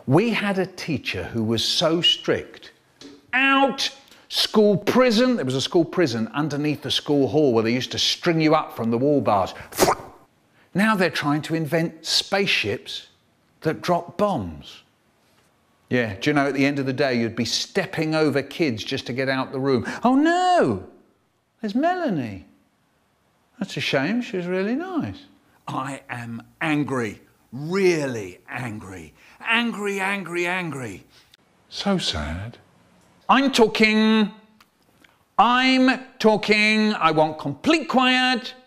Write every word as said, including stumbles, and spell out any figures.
We had a teacher who was so strict. Out! School prison. There was a school prison underneath the school hall where they used to string you up from the wall bars. Now they're trying to invent spaceships that drop bombs. Yeah, do you know, at the end of the day, you'd be stepping over kids just to get out the room. Oh no, there's Melanie. That's a shame, she was really nice. I am angry, really angry. Angry, angry, angry. So sad. I'm talking, I'm talking, I want complete quiet.